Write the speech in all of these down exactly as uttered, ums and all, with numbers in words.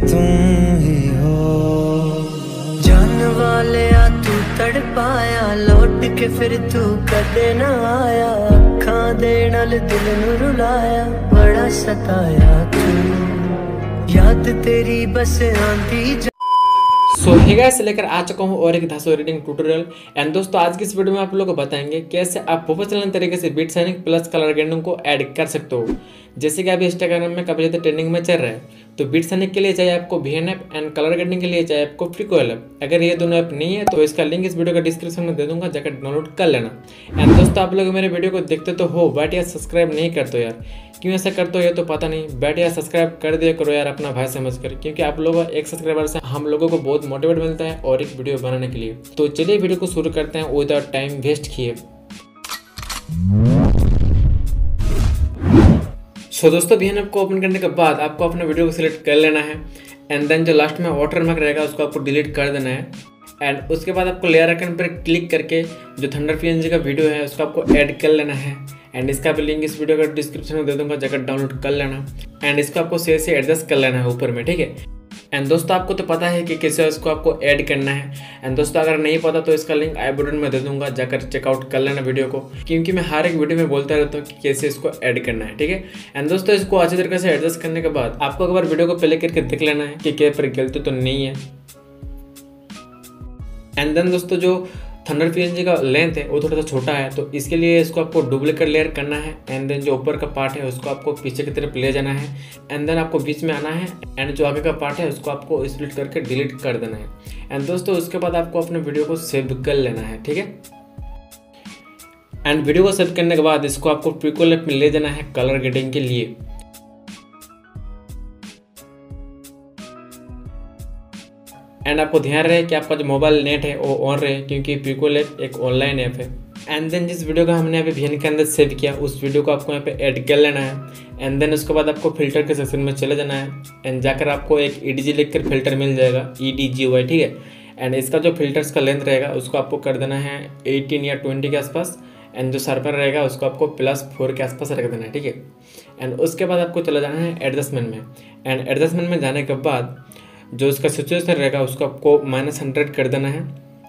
तुम ही हो। जान वाले आ तू तड़पाया, लौट के फिर तू कदे ना आया। अखां दे नाल दिल नू रुलाया, बड़ा सताया तू, याद तेरी बस आंदी। सो हे गाइस, लेकर आ चुका हूँ और एक धासो रीडिंग ट्यूटोरियल। एंड दोस्तों, आज की इस वीडियो में आप लोगों को बताएंगे कैसे आप प्रोफेशनल तरीके से beat syncing plus colour grading को ऐड कर सकते हो। जैसे कि अभी इंस्टाग्राम में काफी ज़्यादा ट्रेंडिंग में चल रहा है, तो बीट साइनिंग के लिए चाहिए आपको V N app and colour grading के लिए चाहिए आपको फ्रीक्वेल ऐप। अगर ये दोनों ऐप नहीं है तो इसका लिंक इस वीडियो का डिस्क्रिप्शन में दे दूंगा, जाकर डाउनलोड कर लेना। एंड दोस्तों, आप लोग मेरे वीडियो को देखते तो हो बट यार सब्सक्राइब नहीं करते यार, क्यों ऐसा करते हो ये तो पता नहीं, बट यार सब्सक्राइब कर दिया करो यार अपना भाई समझ कर, क्योंकि आप लोगों एक सब्सक्राइबर से हम लोगों को बहुत मोटिवेट मिलता है और एक वीडियो बनाने के लिए। तो चलिए वीडियो को शुरू करते हैं विदाउट टाइम वेस्ट किए। सो दोस्तों, वी एन ऐप को ओपन करने के बाद आपको अपना वीडियो को सिलेक्ट कर लेना है एंड देन जो लास्ट में वाटर मार्क रहेगा उसको आपको डिलीट कर देना है। एंड उसके बाद आपको लेयर आइकन पर क्लिक करके जो थंडर पीएनजी का वीडियो है उसको आपको ऐड कर लेना है। एंड इसका भी लिंक इस वीडियो का डिस्क्रिप्शन में दे दूंगा, जाकर डाउनलोड कर लेना। एंड इसको आपको सही से एडजस्ट कर लेना है ऊपर में, ठीक है। एंड दोस्तों, आपको तो पता है कि कैसे इसको आपको ऐड करना है। एंड दोस्तों, अगर नहीं पता तो इसका लिंक आई बटन में दे दूंगा, जाकर चेकआउट कर लेना वीडियो को, क्योंकि मैं हर एक वीडियो में बोलता रहता हूँ कि कैसे इसको ऐड करना है, ठीक है। एंड दोस्तों, इसको अच्छी तरीके से एडजस्ट करने के बाद आपको एक बार वीडियो को प्ले करके देख लेना है कि क्या पर गलती तो नहीं है। एंड देन दोस्तों, जो थंडर पीएनजी का लेंथ है वो थोड़ा सा छोटा है, तो इसके लिए इसको आपको डुप्लीकेट लेयर करना है। एंड देन जो ऊपर का पार्ट है उसको आपको पीछे की तरफ ले जाना है। एंड देन आपको बीच में आना है एंड जो आगे का पार्ट है उसको आपको स्प्लिट करके डिलीट कर देना है। एंड दोस्तों, उसके बाद आपको अपने वीडियो को सेव कर लेना है, ठीक है। एंड वीडियो को सेव करने के बाद इसको आपको प्रीक्वेल ऐप में ले जाना है कलर ग्रेडिंग के लिए। एंड आपको ध्यान रहे कि आपका जो मोबाइल नेट है वो ऑन रहे, क्योंकि प्रीक्वेल ऐप एक ऑनलाइन ऐप है। एंड देन जिस वीडियो का हमने अभी वी एन के अंदर सेव किया उस वीडियो को आपको यहाँ पे ऐड कर लेना है। एंड देन उसके बाद आपको फिल्टर के सेक्शन में चले जाना है एंड जाकर आपको एक ई डी जी लिख कर फिल्टर मिल जाएगा, ई डी जी वाई, ठीक है। एंड इसका जो फिल्टर्स का लेंथ रहेगा उसको आपको कर देना है एटीन या ट्वेंटी के आसपास। एंड जो शार्पनर रहेगा उसको आपको प्लस फोर के आसपास रख देना है, ठीक है। एंड उसके बाद आपको चला जाना है एडजस्टमेंट में। एंड एडजस्टमेंट में जाने के बाद जो इसका सिचुएशन रहेगा उसको आपको माइनस हंड्रेड कर देना है।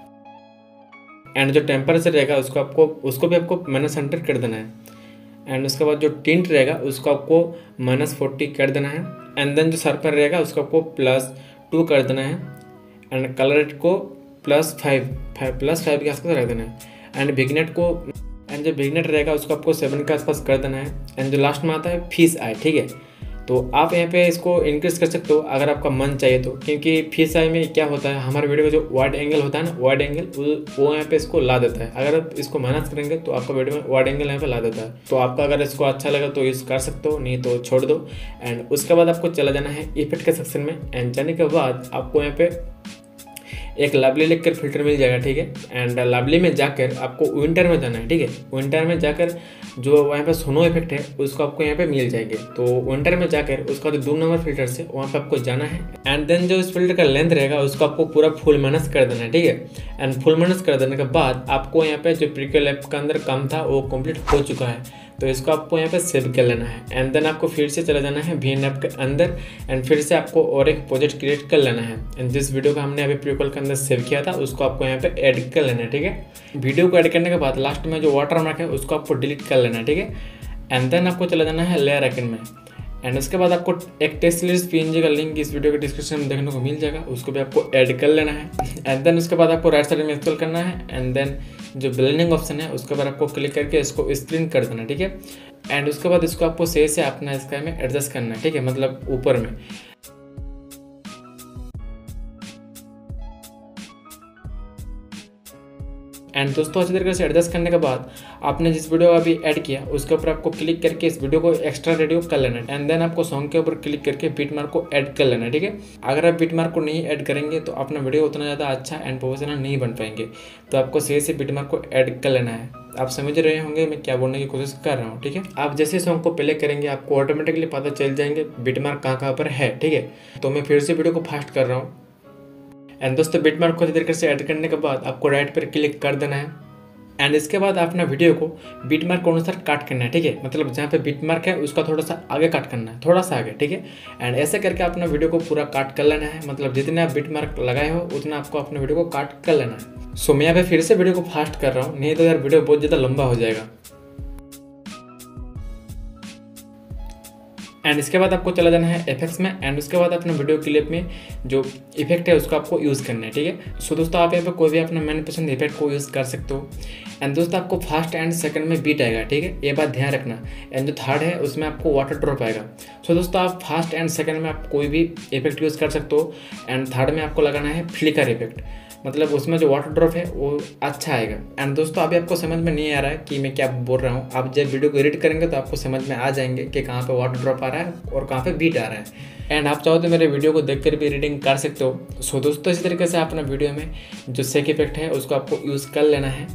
एंड जो टेम्परेचर रहेगा उसको आपको उसको भी आपको माइनस हंड्रेड कर देना है। एंड उसके बाद जो टिंट रहेगा उसको आपको माइनस फोर्टी कर देना है। एंड देन जो शार्पनर रहेगा उसको आपको प्लस टू कर देना है। एंड कलर रेट को plus five five plus five के आसपास रख देना है। एंड विग्नेट को एंड जो विग्नेट रहेगा उसको आपको सेवन के आसपास कर देना है। एंड जो लास्ट में आता है फिश आई, ठीक है। तो आप यहाँ पे इसको इंक्रीज कर सकते हो अगर आपका मन चाहिए तो, क्योंकि फिश आई में क्या होता है, हमारे वीडियो का जो वाइड एंगल होता है ना, वाइड एंगल वो यहाँ पे इसको ला देता है। अगर आप इसको माइनस करेंगे तो आपका वीडियो में वाइड एंगल यहाँ पे ला देता है। तो आपका अगर इसको अच्छा लगा तो यूज़ कर सकते हो, नहीं तो छोड़ दो। एंड उसके बाद आपको चला जाना है इफेक्ट के सेक्शन में। एंड जाने के बाद आपको यहाँ पे एक लवली लिख कर फिल्टर मिल जाएगा, ठीक है। एंड लवली में जाकर आपको विंटर में जाना है, ठीक है। विंटर में जाकर जो वहाँ पे सोनो इफेक्ट है उसको आपको यहाँ पे मिल जाएंगे। तो विंटर में जाकर उसका जो दो नंबर फिल्टर है वहाँ पे आपको जाना है। एंड देन जो इस फिल्टर का लेंथ रहेगा उसको आपको पूरा फुल माइनस कर देना है, ठीक है। एंड फुल माइनस कर देने के बाद आपको यहाँ पे जो प्रीक्वेल ऐप का अंदर काम था वो कंप्लीट हो चुका है, तो इसको आपको यहाँ पे सेव कर लेना है। एंड देन आपको फिर से चला जाना है वी एन ऐप के अंदर एंड फिर से आपको और एक प्रोजेक्ट क्रिएट कर लेना है। एंड जिस वीडियो का हमने अभी प्रीक्वेल के अंदर सेव किया था उसको आपको यहाँ पे ऐड कर लेना है, ठीक है। वीडियो को ऐड करने के बाद लास्ट में जो वाटर मार्क है उसको आपको डिलीट कर लेना है, ठीक है। एंड देन आपको चला जाना है लेयर आइकन में। एंड उसके बाद आपको एक टेक्स्ट सीरीज पीएनजी का लिंक इस वीडियो के डिस्क्रिप्शन में देखने को मिल जाएगा, उसको भी आपको ऐड कर लेना है। एंड देन उसके बाद आपको राइट साइड में इंस्टॉल करना है। एंड देन जो ब्लेंडिंग ऑप्शन है उसके ऊपर आपको क्लिक करके इसको स्क्रीन कर देना, ठीक है। एंड उसके बाद इसको आपको सही से अपना स्काई में एडजस्ट करना है, ठीक है, मतलब ऊपर में। एंड दोस्तों, अच्छी तरीके से एडजस्ट करने के बाद आपने जिस वीडियो अभी ऐड किया उसके ऊपर आपको क्लिक करके इस वीडियो को एक्स्ट्रा रेडियो कर लेना है। एंड देन आपको सॉन्ग के ऊपर क्लिक करके बीट मार्क को ऐड कर लेना है, ठीक है। अगर आप बीट मार्क को नहीं ऐड करेंगे तो अपना वीडियो उतना ज़्यादा अच्छा एंड प्रोफेशनल नहीं बन पाएंगे, तो आपको सही से बीट मार्क को ऐड कर लेना है। आप समझ रहे होंगे मैं क्या बोलने की कोशिश कर रहा हूँ, ठीक है। आप जैसे सॉन्ग को प्ले करेंगे आपको ऑटोमेटिकली पता चल जाएंगे बीट मार्क कहाँ कहाँ पर है, ठीक है। तो मैं फिर से वीडियो को फास्ट कर रहा हूँ। एंड दोस्तों, बीट मार्क को अच्छी तरीके से ऐड करने के बाद आपको राइट पर क्लिक कर देना है। एंड इसके बाद अपना वीडियो को बीट मार्क के अनुसार काट करना है, ठीक है। मतलब जहाँ पे बीट मार्क है उसका थोड़ा सा आगे काट करना है, थोड़ा सा आगे, ठीक है। एंड ऐसे करके अपना वीडियो को पूरा काट कर लेना है। मतलब जितने आप बीट मार्क लगाए हो उतना आपको अपने वीडियो को काट कर लेना है। सो मैं यहाँ पे फिर से वीडियो को फास्ट कर रहा हूँ, नहीं तो यार वीडियो बहुत ज़्यादा लंबा हो जाएगा। एंड इसके बाद आपको चला जाना है इफेक्ट्स में। एंड उसके बाद अपने वीडियो क्लिप में जो इफेक्ट है उसको आपको यूज़ करना है, ठीक है। सो दोस्तों आप यहाँ पे कोई भी अपना मन पसंद इफेक्ट को यूज़ कर सकते हो। एंड दोस्तों आपको फर्स्ट एंड सेकंड में बीट आएगा, ठीक है, ये बात ध्यान रखना। एंड जो थर्ड है उसमें आपको वाटर ड्रॉप आएगा। सो दोस्तों आप फर्स्ट एंड सेकंड में आप कोई भी इफेक्ट यूज़ कर सकते हो। एंड थर्ड में आपको लगाना है फ्लिकर इफेक्ट, मतलब उसमें जो वाटर ड्रॉप है वो अच्छा आएगा। एंड दोस्तों अभी आपको समझ में नहीं आ रहा है कि मैं क्या बोल रहा हूँ, आप जब वीडियो को एडिट करेंगे तो आपको समझ में आ जाएंगे कि कहाँ पे वाटर ड्रॉप आ रहा है और कहाँ पे बीट आ रहा है। एंड आप चाहो तो मेरे वीडियो को देखकर भी एडिटिंग कर सकते हो। सो दोस्तों इसी तरीके से अपना वीडियो में जो सेक इफेक्ट है उसको आपको यूज़ कर लेना है।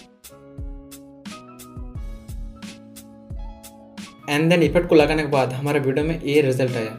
एंड देन इफेक्ट को लगाने के बाद हमारे वीडियो में ये रिजल्ट आया।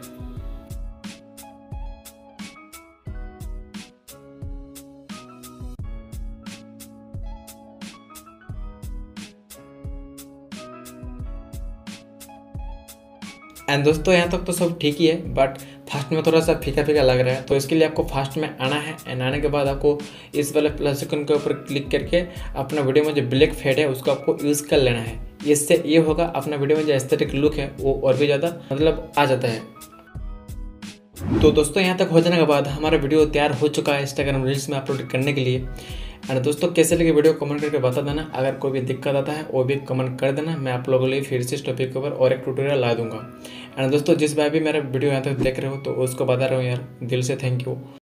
एंड दोस्तों यहाँ तक तो सब ठीक ही है, बट फास्ट में थोड़ा सा फीका फीका लग रहा है, तो इसके लिए आपको फास्ट में आना है। एंड आने के बाद आपको इस वाले प्लस आइकन के ऊपर क्लिक करके अपना वीडियो में जो ब्लैक फेड है उसको आपको यूज़ कर लेना है। इससे ये होगा अपना वीडियो में जो एस्थेटिक लुक है वो और भी ज़्यादा मतलब आ जाता है। तो दोस्तों यहाँ तक हो जाने के बाद हमारा वीडियो तैयार हो चुका है इंस्टाग्राम रील्स में अपलोड करने के लिए। एंड दोस्तों कैसे लगे वीडियो कमेंट करके बता देना। अगर कोई भी दिक्कत आता है वो भी कमेंट कर देना, मैं आप लोगों के लिए फिर से इस टॉपिक के ऊपर और एक ट्यूटोरियल ला दूंगा। एंड दोस्तों जिस भाई भी मेरा वीडियो यहाँ तक देख रहे हो तो उसको बता रहा हूँ यार दिल से थैंक यू।